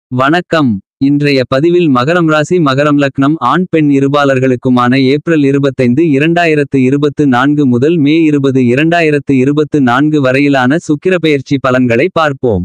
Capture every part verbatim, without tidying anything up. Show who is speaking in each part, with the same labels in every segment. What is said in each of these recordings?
Speaker 1: வணக்கம். இன்றைய பதிவில் மகரம் ராசி மகரம் லக்னம் ஆண் பெண் இருபாலர்களுக்குமான ஏப்ரல் இருபத்தைந்து இரண்டாயிரத்து இருபத்து நான்கு முதல் மே இருபது இரண்டாயிரத்து இருபத்து நான்கு வரையிலான சுக்கிரப்பெயர்ச்சி பலன்களை பார்ப்போம்.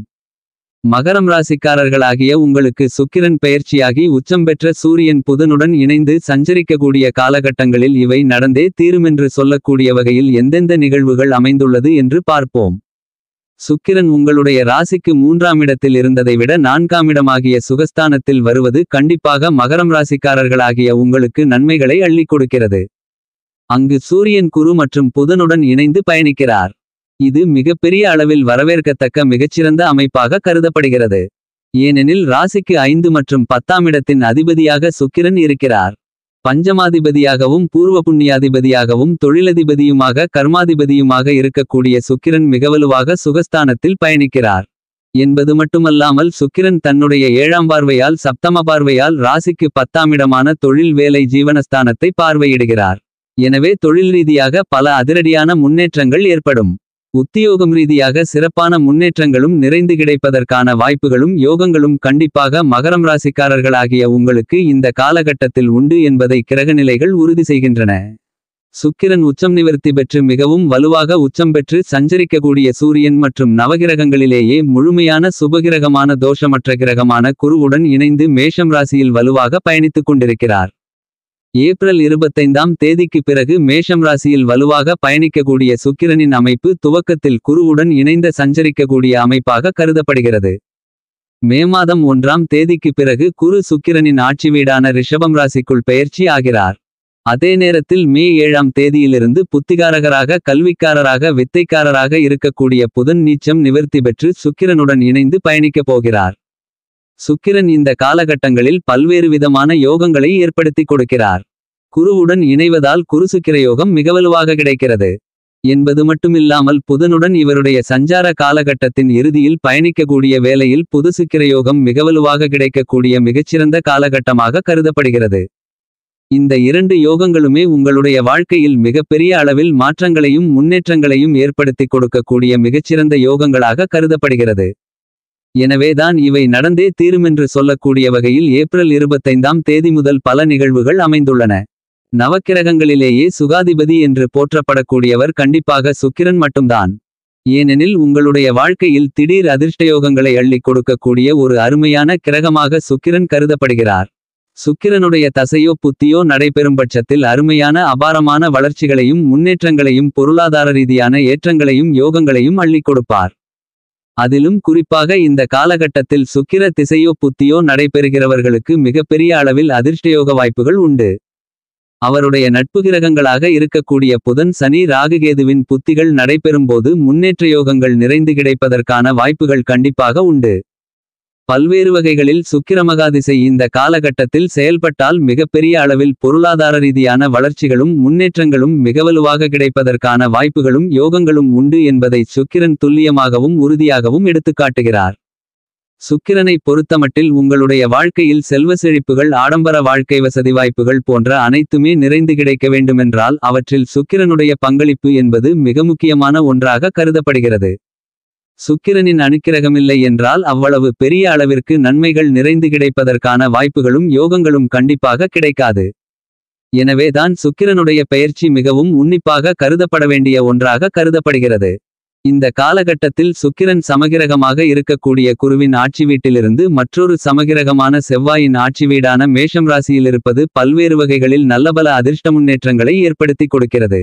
Speaker 1: மகரம் ராசிக்காரர்களாகிய உங்களுக்கு சுக்கிரன் பெயர்ச்சியாகி உச்சம் பெற்ற சூரியன் புதனுடன் இணைந்து சஞ்சரிக்கக்கூடிய காலகட்டங்களில் இவை நடந்தே தீருமென்று சொல்லக்கூடிய வகையில் எந்தெந்த நிகழ்வுகள் அமைந்துள்ளது என்று பார்ப்போம். சுக்கிரன் உங்களுடைய ராசிக்கு மூன்றாம் இடத்தில் இருந்ததை விட நான்காமிடமாகிய சுகஸ்தானத்தில் வருவது கண்டிப்பாக மகரம் ராசிக்காரர்களாகிய உங்களுக்கு நன்மைகளை அள்ளிக் கொடுக்கிறது. அங்கு சூரியன் குரு மற்றும் புதனுடன் இணைந்து பயணிக்கிறார். இது மிகப்பெரிய அளவில் வரவேற்கத்தக்க மிகச்சிறந்த அமைப்பாக கருதப்படுகிறது. ஏனெனில் ராசிக்கு ஐந்து மற்றும் பத்தாம் இடத்தின் அதிபதியாக சுக்கிரன் இருக்கிறார். பஞ்சமாதிபதியாகவும் பூர்வ புண்ணியாதிபதியாகவும் தொழிலதிபதியுமாக கர்மாதிபதியுமாக இருக்கக்கூடிய சுக்கிரன் மிகவலுவாக சுகஸ்தானத்தில் பயணிக்கிறார் என்பது மட்டுமல்லாமல் சுக்கிரன் தன்னுடைய ஏழாம் பார்வையால் சப்தம பார்வையால் ராசிக்கு பத்தாமிடமான தொழில் வேலை ஜீவனஸ்தானத்தை பார்வையிடுகிறார். எனவே தொழில் ரீதியாக பல அதிரடியான முன்னேற்றங்கள் ஏற்படும். உத்தியோகம் ரீதியாக சிறப்பான முன்னேற்றங்களும் நிறைந்து கிடைப்பதற்கான வாய்ப்புகளும் யோகங்களும் கண்டிப்பாக மகரம் ராசிக்காரர்களாகிய உங்களுக்கு இந்த காலகட்டத்தில் உண்டு என்பதை கிரகநிலைகள் உறுதி செய்கின்றன. சுக்கிரன் உச்சம் நிவர்த்தி பெற்று மிகவும் வலுவாக உச்சம் பெற்று சஞ்சரிக்கக்கூடிய சூரியன் மற்றும் நவகிரகங்களிலேயே முழுமையான சுபகிரகமான தோஷமற்ற கிரகமான குருவுடன் இணைந்து மேஷம் ராசியில் வலுவாக பயணித்துக் கொண்டிருக்கிறார். ஏப்ரல் இருபத்தைந்தாம் தேதிக்கு பிறகு மேஷம் ராசியில் வலுவாக பயணிக்கக்கூடிய சுக்கிரனின் அமைப்பு துவக்கத்தில் குருவுடன் இணைந்த சஞ்சரிக்கக்கூடிய அமைப்பாக கருதப்படுகிறது. மே மாதம் ஒன்றாம் தேதிக்கு பிறகு குரு சுக்கிரனின் ஆட்சி வீடான ரிஷபம் ராசிக்குள் பெயர்ச்சி ஆகிறார். அதே நேரத்தில் மே ஏழாம் தேதியிலிருந்து புத்திகாரகராக கல்விக்காரராக வித்தைக்காரராக இருக்கக்கூடிய புதன் நீச்சம் நிவர்த்தி பெற்று சுக்கிரனுடன் இணைந்து பயணிக்கப் போகிறார். சுக்கிரன் இந்த காலகட்டங்களில் பல்வேறு விதமான யோகங்களை ஏற்படுத்தி கொடுக்கிறார். குருவுடன் இணைவதால் குருசுக்கிர யோகம் மிகவலுவாக கிடைக்கிறது என்பது மட்டுமில்லாமல் புதனுடன் இவருடைய சஞ்சார காலகட்டத்தின் இறுதியில் பயணிக்கக்கூடிய வேளையில் புதுசுக்கிர யோகம் மிகவலுவாக கிடைக்கக்கூடிய மிகச்சிறந்த காலகட்டமாக கருதப்படுகிறது. இந்த இரண்டு யோகங்களுமே உங்களுடைய வாழ்க்கையில் மிகப்பெரிய அளவில் மாற்றங்களையும் முன்னேற்றங்களையும் ஏற்படுத்தி கொடுக்கக்கூடிய மிகச்சிறந்த யோகங்களாக கருதப்படுகிறது. எனவேதான் இவை நடந்தே தீருமென்று சொல்லக்கூடிய வகையில் ஏப்ரல் இருபத்தைந்தாம் தேதி முதல் பல நிகழ்வுகள் அமைந்துள்ளன. நவக்கிரகங்களிலேயே சுகாதிபதி என்று போற்றப்படக்கூடியவர் கண்டிப்பாக சுக்கிரன் மட்டும்தான். ஏனெனில் உங்களுடைய வாழ்க்கையில் திடீர் அதிர்ஷ்டயோகங்களை அள்ளிக் கொடுக்கக்கூடிய ஒரு அருமையான கிரகமாக சுக்கிரன் கருதப்படுகிறார். சுக்கிரனுடைய தசையோ புத்தியோ நடைபெறும் பட்சத்தில் அருமையான அபாரமான வளர்ச்சிகளையும் முன்னேற்றங்களையும் பொருளாதார ரீதியான ஏற்றங்களையும் யோகங்களையும் அள்ளிக் கொடுப்பார். அதிலும் குறிப்பாக இந்த காலகட்டத்தில் சுக்கிர திசையோ புத்தியோ நடைபெறுகிறவர்களுக்கு மிகப்பெரிய அளவில் அதிர்ஷ்டயோக வாய்ப்புகள் உண்டு. அவருடைய நட்பு கிரகங்களாக இருக்கக்கூடிய புதன் சனி ராகுகேதுவின் புத்திகள் நடைபெறும்போது முன்னேற்ற யோகங்கள் நிறைந்து கிடைப்பதற்கான வாய்ப்புகள் கண்டிப்பாக உண்டு. பல்வேறு வகைகளில் சுக்கிரமகாதிசை இந்த காலகட்டத்தில் செயல்பட்டால் மிகப்பெரிய அளவில் பொருளாதார ரீதியான வளர்ச்சிகளும் முன்னேற்றங்களும் மிகவலுவாக கிடைப்பதற்கான வாய்ப்புகளும் யோகங்களும் உண்டு என்பதை சுக்கிரன் துல்லியமாகவும் உறுதியாகவும் எடுத்துக்காட்டுகிறார். சுக்கிரனை பொறுத்தமட்டில் உங்களுடைய வாழ்க்கையில் செல்வ செழிப்புகள் ஆடம்பர வாழ்க்கை வசதி வாய்ப்புகள் போன்ற அனைத்துமே நிறைந்து கிடைக்க வேண்டுமென்றால் அவற்றில் சுக்கிரனுடைய பங்களிப்பு என்பது மிக முக்கியமான ஒன்றாக கருதப்படுகிறது. சுக்கிரனின் அணுக்கிரகமில்லை என்றால் அவ்வளவு பெரிய அளவிற்கு நன்மைகள் நிறைந்து கிடைப்பதற்கான வாய்ப்புகளும் யோகங்களும் கண்டிப்பாக கிடைக்காது. எனவேதான் சுக்கிரனுடைய பெயர்ச்சி மிகவும் உன்னிப்பாக கருதப்பட வேண்டிய ஒன்றாக கருதப்படுகிறது. இந்த காலகட்டத்தில் சுக்கிரன் சமகிரகமாக இருக்கக்கூடிய குருவின் ஆட்சி வீட்டிலிருந்து மற்றொரு சமகிரகமான செவ்வாயின் ஆட்சி வீடான மேஷம் ராசியிலிருப்பது பல்வேறு வகைகளில் நல்லபல அதிர்ஷ்ட முன்னேற்றங்களை ஏற்படுத்தி கொடுக்கிறது.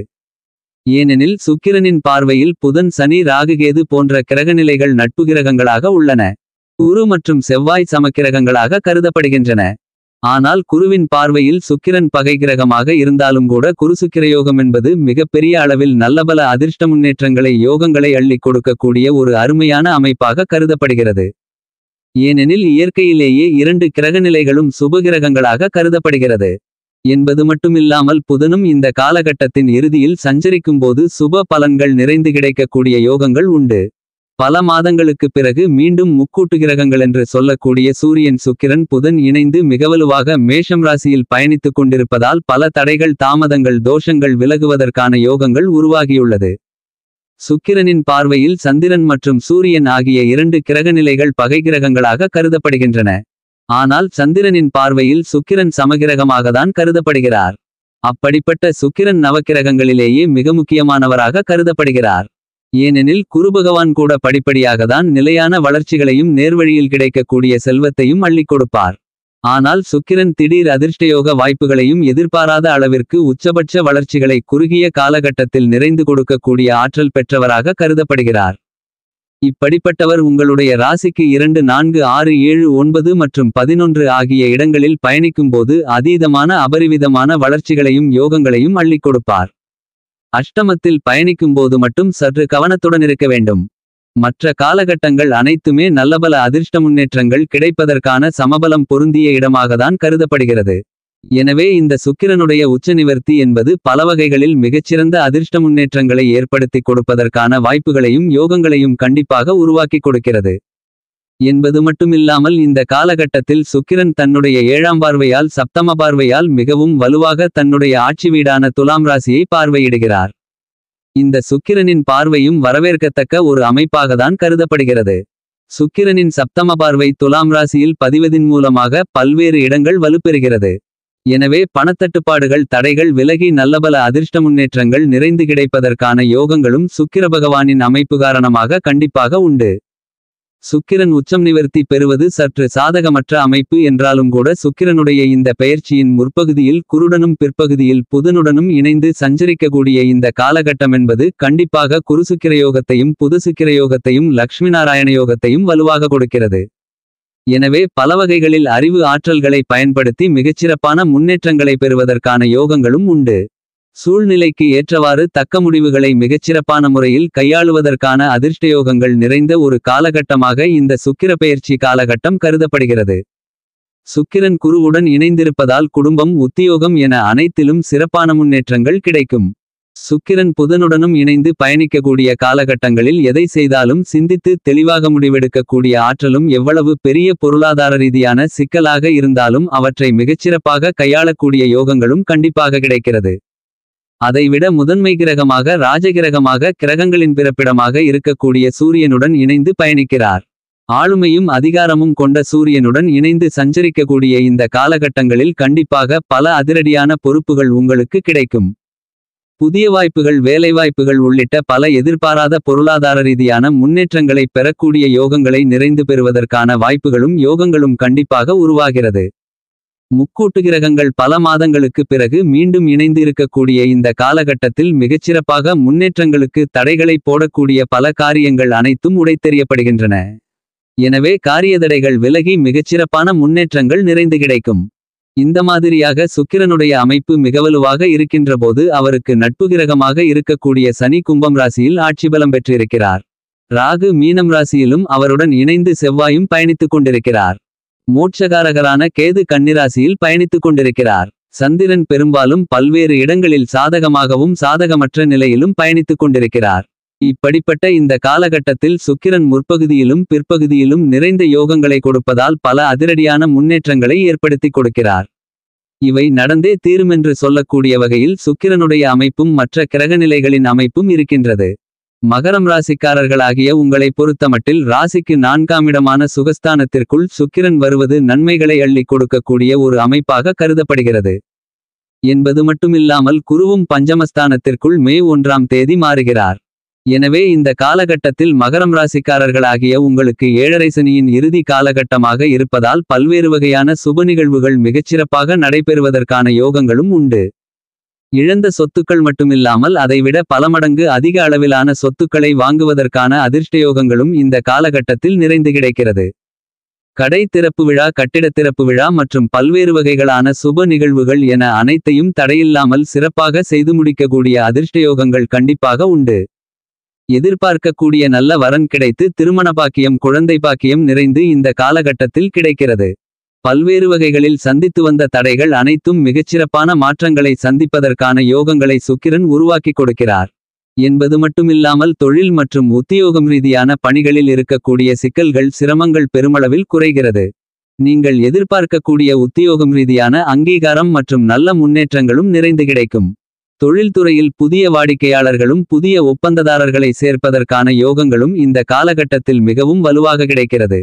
Speaker 1: ஏனெனில் சுக்கிரனின் பார்வையில் புதன் சனி ராகுகேது போன்ற கிரகநிலைகள் நட்பு கிரகங்களாக உள்ளன. குரு மற்றும் செவ்வாய் சமக்கிரகங்களாக கருதப்படுகின்றன. ஆனால் குருவின் பார்வையில் சுக்கிரன் பகை கிரகமாக இருந்தாலும் கூட குருசுக்கிரயோகம் என்பது மிகப்பெரிய அளவில் நல்லபல அதிர்ஷ்ட முன்னேற்றங்களை யோகங்களை அள்ளிக் கொடுக்கக்கூடிய ஒரு அருமையான அமைப்பாக கருதப்படுகிறது. ஏனெனில் இயற்கையிலேயே இரண்டு கிரகநிலைகளும் சுபகிரகங்களாக கருதப்படுகிறது என்பது மட்டுமில்லாமல் புதனும் இந்த காலகட்டத்தின் இறுதியில் சஞ்சரிக்கும்போது சுப பலன்கள் நிறைந்து கிடைக்கக்கூடிய யோகங்கள் உண்டு. பல மாதங்களுக்கு பிறகு மீண்டும் முக்கூட்டு கிரகங்கள் என்று சொல்லக்கூடிய சூரியன் சுக்கிரன் புதன் இணைந்து மிகவலுவாக மேஷம் ராசியில் பயணித்துக் கொண்டிருப்பதால் பல தடைகள் தாமதங்கள் தோஷங்கள் விலகுவதற்கான யோகங்கள் உருவாகியுள்ளது. சுக்கிரனின் பார்வையில் சந்திரன் மற்றும் சூரியன் ஆகிய இரண்டு கிரகநிலைகள் பகை கிரகங்களாக கருதப்படுகின்றன. ஆனால் சந்திரனின் பார்வையில் சுக்கிரன் சமகிரகமாகத்தான் கருதப்படுகிறார். அப்படிப்பட்ட சுக்கிரன் நவக்கிரகங்களிலேயே மிக முக்கியமானவராக கருதப்படுகிறார். ஏனெனில் குருபகவான் கூட படிப்படியாகத்தான் நிலையான வளர்ச்சிகளையும் நேர்வழியில் கிடைக்கக்கூடிய செல்வத்தையும் அள்ளிக் கொடுப்பார். ஆனால் சுக்கிரன் திடீர் அதிர்ஷ்டயோக வாய்ப்புகளையும் எதிர்பாராத அளவிற்கு உச்சபட்ச வளர்ச்சிகளை குறுகிய காலகட்டத்தில் நிறைந்து கொடுக்கக்கூடிய ஆற்றல் பெற்றவராக கருதப்படுகிறார். இப்படிப்பட்டவர் உங்களுடைய ராசிக்கு இரண்டு நான்கு ஆறு ஏழு ஒன்பது மற்றும் பதினொன்று ஆகிய இடங்களில் பயணிக்கும்போது அதீதமான அபரிவிதமான வளர்ச்சிகளையும் யோகங்களையும் அள்ளிக் கொடுப்பார். அஷ்டமத்தில் பயணிக்கும்போது மட்டும் சற்று கவனத்துடன் இருக்க வேண்டும். மற்ற காலகட்டங்கள் அனைத்துமே நல்லபல அதிர்ஷ்ட முன்னேற்றங்கள் கிடைப்பதற்கான சமபலம் பொருந்திய இடமாகத்தான் கருதப்படுகிறது. எனவே இந்த சுக்கிரனுடைய உச்ச நிவர்த்தி என்பது பலவகைகளில் மிகச்சிறந்த அதிர்ஷ்ட முன்னேற்றங்களை ஏற்படுத்தி கொடுப்பதற்கான வாய்ப்புகளையும் யோகங்களையும் கண்டிப்பாக உருவாக்கி கொடுக்கிறது என்பது மட்டுமில்லாமல் இந்த காலகட்டத்தில் சுக்கிரன் தன்னுடைய ஏழாம் பார்வையால் சப்தம பார்வையால் மிகவும் வலுவாக தன்னுடைய ஆட்சி வீடான துலாம் ராசியை பார்வையிடுகிறார். இந்த சுக்கிரனின் பார்வையும் வரவேற்கத்தக்க ஒரு அமைப்பாகத்தான் கருதப்படுகிறது. சுக்கிரனின் சப்தம பார்வை துலாம் ராசியில் பதிவதின் மூலமாக பல்வேறு இடங்கள் வலுப்பெறுகிறது. எனவே பணத்தட்டுப்பாடுகள் தடைகள் விலகி நல்லபல அதிர்ஷ்ட முன்னேற்றங்கள் நிறைந்து கிடைப்பதற்கான யோகங்களும் சுக்கிர பகவானின் அமைப்பு காரணமாக கண்டிப்பாக உண்டு. சுக்கிரன் உச்சம் நிவர்த்தி பெறுவது சற்று சாதகமற்ற அமைப்பு என்றாலும் கூட சுக்கிரனுடைய இந்த பெயர்ச்சியின் முற்பகுதியில் குருடனும் பிற்பகுதியில் புதனுடனும் இணைந்து சஞ்சரிக்கக்கூடிய இந்த காலகட்டம் என்பது கண்டிப்பாக குருசுக்கிரயோகத்தையும் புதசுக்கிரயோகத்தையும் லக்ஷ்மி நாராயண யோகத்தையும் வலுவாக கொடுக்கிறது. எனவே பலவகைகளில் அறிவு ஆற்றல்களை பயன்படுத்தி மிகச்சிறப்பான முன்னேற்றங்களை பெறுவதற்கான யோகங்களும் உண்டு. சூழ்நிலைக்கு ஏற்றவாறு தக்க முடிவுகளை மிகச்சிறப்பான முறையில் கையாளுவதற்கான அதிர்ஷ்டயோகங்கள் நிறைந்த ஒரு காலகட்டமாக இந்த சுக்கிர பெயர்ச்சி காலகட்டம் கருதப்படுகிறது. சுக்கிரன் குருவுடன் இணைந்திருப்பதால் குடும்பம் உத்தியோகம் என அனைத்திலும் சிறப்பான முன்னேற்றங்கள் கிடைக்கும். சுக்கிரன் புதனுடனும் இணைந்து பயணிக்கக்கூடிய காலகட்டங்களில் எதை செய்தாலும் சிந்தித்து தெளிவாக முடிவெடுக்கக்கூடிய ஆற்றலும் எவ்வளவு பெரிய பொருளாதார ரீதியான சிக்கலாக இருந்தாலும் அவற்றை மிகச்சிறப்பாக கையாளக்கூடிய யோகங்களும் கண்டிப்பாக கிடைக்கிறது. அதைவிட முதன்மை கிரகமாக ராஜகிரகமாக கிரகங்களின் பிறப்பிடமாக இருக்கக்கூடிய சூரியனுடன் இணைந்து பயணிக்கிறார். ஆளுமையும் அதிகாரமும் கொண்ட சூரியனுடன் இணைந்து சஞ்சரிக்கக்கூடிய இந்த காலகட்டங்களில் கண்டிப்பாக பல அதிரடியான பொறுப்புகள் உங்களுக்கு கிடைக்கும். புதிய வாய்ப்புகள் வேலைவாய்ப்புகள் உள்ளிட்ட பல எதிர்பாராத பொருளாதார ரீதியான முன்னேற்றங்களை பெறக்கூடிய யோகங்களை நிறைந்து பெறுவதற்கான வாய்ப்புகளும் யோகங்களும் கண்டிப்பாக உருவாகிறது. முக்கூட்டு கிரகங்கள் பல மாதங்களுக்கு பிறகு மீண்டும் இணைந்து இருக்கக்கூடிய இந்த காலகட்டத்தில் மிகச்சிறப்பாக முன்னேற்றங்களுக்கு தடைகளை போடக்கூடிய பல காரியங்கள் அனைத்தும் உடைத்தெறியப்படுகின்றன. எனவே காரியதடைகள் விலகி மிகச்சிறப்பான முன்னேற்றங்கள் நிறைந்து கிடைக்கும். இந்த மாதிரியாக சுக்கிரனுடைய அமைப்பு மிகவலுவாக இருக்கின்றபோது அவருக்கு நட்பு கிரகமாக இருக்கக்கூடிய சனி கும்பம் ராசியில் ஆட்சி பலம் பெற்றிருக்கிறார். ராகு மீனம் ராசியிலும் அவருடன் இணைந்து செவ்வாயும் பயணித்துக் கொண்டிருக்கிறார். மோட்சகாரகரான கேது கன்னிராசியில் பயணித்துக் கொண்டிருக்கிறார். சந்திரன் பெரும்பாலும் பல்வேறு இடங்களில் சாதகமாகவும் சாதகமற்ற நிலையிலும் பயணித்துக் கொண்டிருக்கிறார். இப்படிப்பட்ட இந்த காலகட்டத்தில் சுக்கிரன் முற்பகுதியிலும் பிற்பகுதியிலும் நிறைந்த யோகங்களை கொடுப்பதால் பல அதிரடியான முன்னேற்றங்களை ஏற்படுத்தி கொடுக்கிறார். இவை நடந்தே தீருமென்று சொல்லக்கூடிய வகையில் சுக்கிரனுடைய அமைப்பும் மற்ற கிரகநிலைகளின் அமைப்பும் இருக்கின்றது. மகரம் ராசிக்காரர்களாகிய உங்களை பொறுத்தமட்டில் ராசிக்கு நான்காம் இடமான சுகஸ்தானத்திற்குள் சுக்கிரன் வருவது நன்மைகளை அள்ளிக் கொடுக்கக்கூடிய ஒரு அமைப்பாக கருதப்படுகிறது என்பது மட்டுமில்லாமல் குருவும் பஞ்சமஸ்தானத்திற்குள் மே ஒன்றாம் தேதி மாறுகிறார். எனவே இந்த காலகட்டத்தில் மகரம் ராசிக்காரர்களாகிய உங்களுக்கு ஏழரை சனியின் இறுதி காலகட்டமாக இருப்பதால் பல்வேறு வகையான சுப நிகழ்வுகள் மிகச்சிறப்பாக நடைபெறுவதற்கான யோகங்களும் உண்டு. இழந்த சொத்துக்கள் மட்டுமில்லாமல் அதைவிட பல மடங்கு அதிக அளவிலான சொத்துக்களை வாங்குவதற்கான அதிர்ஷ்டயோகங்களும் இந்த காலகட்டத்தில் நிறைந்து கிடைக்கிறது. கடை திறப்பு விழா கட்டிடத் திறப்பு விழா மற்றும் பல்வேறு வகைகளான சுப நிகழ்வுகள் என அனைத்தையும் தடையில்லாமல் சிறப்பாக செய்து முடிக்கக்கூடிய அதிர்ஷ்டயோகங்கள் கண்டிப்பாக உண்டு. எதிர்பார்க்கக்கூடிய நல்ல வரன் கிடைத்து திருமண பாக்கியம் குழந்தை பாக்கியம் நிறைந்து இந்த காலகட்டத்தில் கிடைக்கிறது. பல்வேறு வகைகளில் சந்தித்து வந்த தடைகள் அனைத்தும் மிகச்சிறப்பான மாற்றங்களை சந்திப்பதற்கான யோகங்களை சுக்கிரன் உருவாக்கி கொடுக்கிறார் என்பது மட்டுமில்லாமல் தொழில் மற்றும் உத்தியோகம் ரீதியான பணிகளில் இருக்கக்கூடிய சிக்கல்கள் சிரமங்கள் பெருமளவில் குறைகிறது. நீங்கள் எதிர்பார்க்கக்கூடிய உத்தியோகம் ரீதியான அங்கீகாரம் மற்றும் நல்ல முன்னேற்றங்களும் நிறைந்து கிடைக்கும். தொழில்துறையில் புதிய வாடிக்கையாளர்களும் புதிய ஒப்பந்ததாரர்களை சேர்ப்பதற்கான யோகங்களும் இந்த காலகட்டத்தில் மிகவும் வலுவாக கிடைக்கிறது.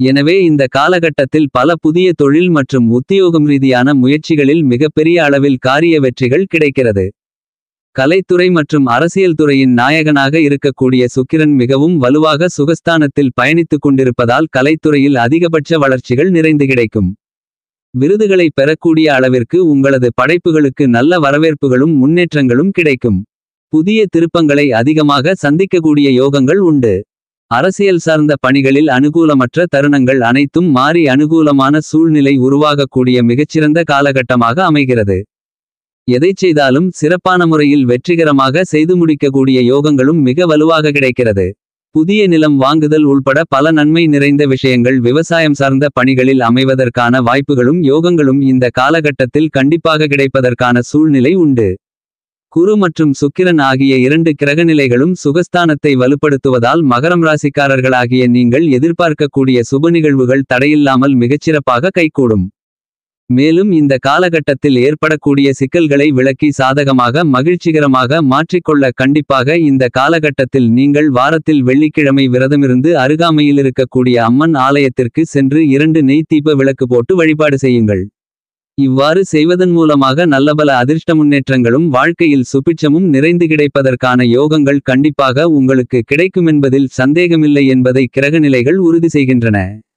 Speaker 1: எனவே இந்த காலகட்டத்தில் பல புதிய தொழில் மற்றும் உத்தியோகம் ரீதியான முயற்சிகளில் மிகப்பெரிய அளவில் காரிய வெற்றிகள் கிடைக்கிறது. கலைத்துறை மற்றும் அரசியல் துறையின் நாயகனாக இருக்கக்கூடிய சுக்கிரன் மிகவும் வலுவாக சுகஸ்தானத்தில் பயணித்துக் கொண்டிருப்பதால் கலைத்துறையில் அதிகபட்ச வளர்ச்சிகள் நிறைந்து கிடைக்கும். விருதுகளை பெறக்கூடிய அளவிற்கு உங்களது படைப்புகளுக்கு நல்ல வரவேற்புகளும் முன்னேற்றங்களும் கிடைக்கும். புதிய திருப்பங்களை அதிகமாக சந்திக்கக்கூடிய யோகங்கள் உண்டு. அரசியல் சார்ந்த பணிகளில் அனுகூலமற்ற தருணங்கள் அனைத்தும் மாறி அனுகூலமான சூழ்நிலை உருவாகக்கூடிய மிகச்சிறந்த காலகட்டமாக அமைகிறது. எதைச் செய்தாலும் சிறப்பான முறையில் வெற்றிகரமாக செய்து முடிக்கக்கூடிய யோகங்களும் மிக வலுவாக கிடைக்கிறது. புதிய நிலம் வாங்குதல் உள்பட பல நன்மை நிறைந்த விஷயங்கள் விவசாயம் சார்ந்த பணிகளில் அமைவதற்கான வாய்ப்புகளும் யோகங்களும் இந்த காலகட்டத்தில் கண்டிப்பாக கிடைப்பதற்கான சூழ்நிலை உண்டு. குரு மற்றும் சுக்கிரன் ஆகிய இரண்டு கிரகநிலைகளும் சுகஸ்தானத்தை வலுப்படுத்துவதால் மகரம் ராசிக்காரர்களாகிய நீங்கள் எதிர்பார்க்கக்கூடிய சுப நிகழ்வுகள் தடையில்லாமல் மிகச்சிறப்பாக கைகூடும். மேலும் இந்த காலகட்டத்தில் ஏற்படக்கூடிய சிக்கல்களை விளக்கி சாதகமாக மகிழ்ச்சிகரமாக மாற்றிக்கொள்ள கண்டிப்பாக இந்த காலகட்டத்தில் நீங்கள் வாரத்தில் வெள்ளிக்கிழமை விரதமிருந்து அருகாமையில் இருக்கக்கூடிய அம்மன் ஆலயத்திற்கு சென்று இரண்டு நெய் தீப விளக்கு போட்டு வழிபாடு செய்யுங்கள். இவ்வாறு செய்வதன் மூலமாக நல்லபல அதிர்ஷ்ட முன்னேற்றங்களும் வாழ்க்கையில் சுபிட்சமும் நிறைந்து கிடைப்பதற்கான யோகங்கள் கண்டிப்பாக உங்களுக்கு கிடைக்குமென்பதில் சந்தேகமில்லை என்பதை கிரகநிலைகள் உறுதி செய்கின்றன.